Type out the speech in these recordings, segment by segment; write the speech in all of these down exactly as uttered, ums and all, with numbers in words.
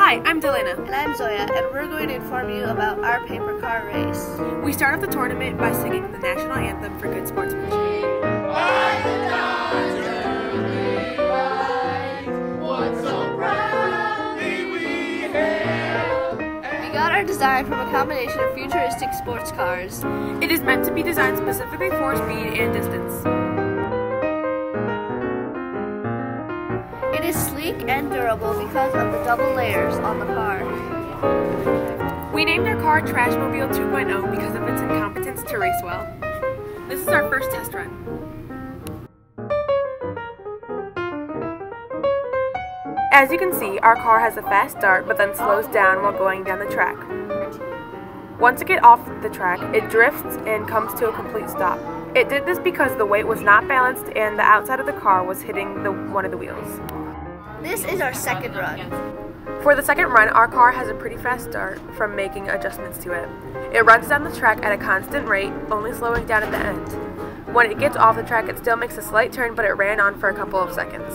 Hi, I'm Delana. And I'm Zoya, and we're going to inform you about our paper car race. We start off the tournament by singing the national anthem for good sportsmanship. We got our design from a combination of futuristic sports cars. It is meant to be designed specifically for speed and distance. It is sleek and durable because of the double layers on the car. We named our car Trashmobile two point oh because of its incompetence to race well. This is our first test run. As you can see, our car has a fast start but then slows down while going down the track. Once it gets off the track, it drifts and comes to a complete stop. It did this because the weight was not balanced and the outside of the car was hitting the, one of the wheels. This is our second run. For the second run, our car has a pretty fast start from making adjustments to it. It runs down the track at a constant rate, only slowing down at the end. When it gets off the track, it still makes a slight turn, but it ran on for a couple of seconds.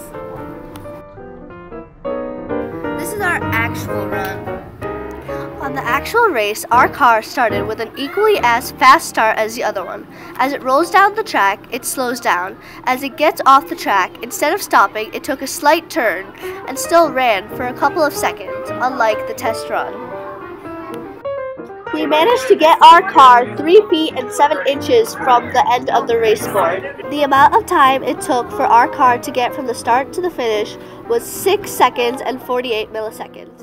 This is our actual run. On the actual race, our car started with an equally as fast start as the other one. As it rolls down the track, it slows down. As it gets off the track, instead of stopping, it took a slight turn and still ran for a couple of seconds, unlike the test run. We managed to get our car three feet and seven inches from the end of the race board. The amount of time it took for our car to get from the start to the finish was six seconds and forty-eight milliseconds.